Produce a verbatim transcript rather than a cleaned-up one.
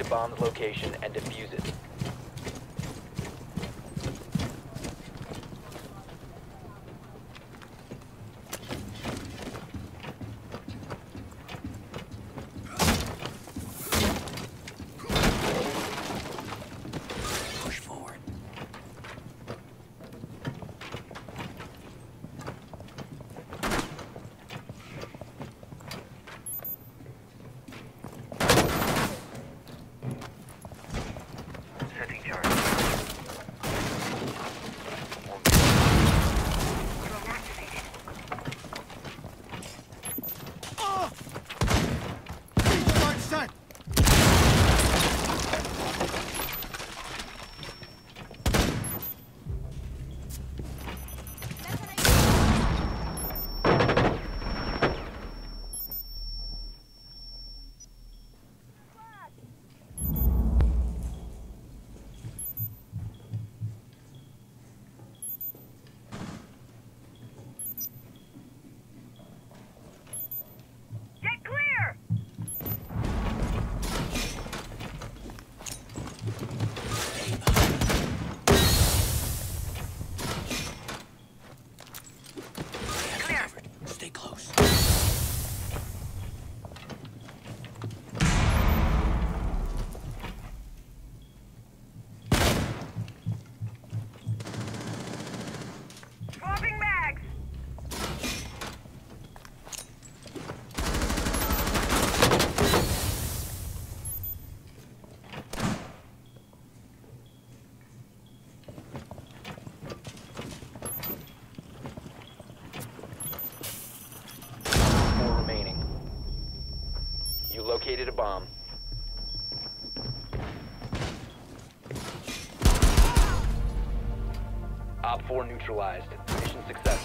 to bomb the location and defuse it. Push forward. Setting charge. Get clear! Clear. Stay close. Swapping mags! Four remaining. You located a bomb. Op four neutralized. Mission successful.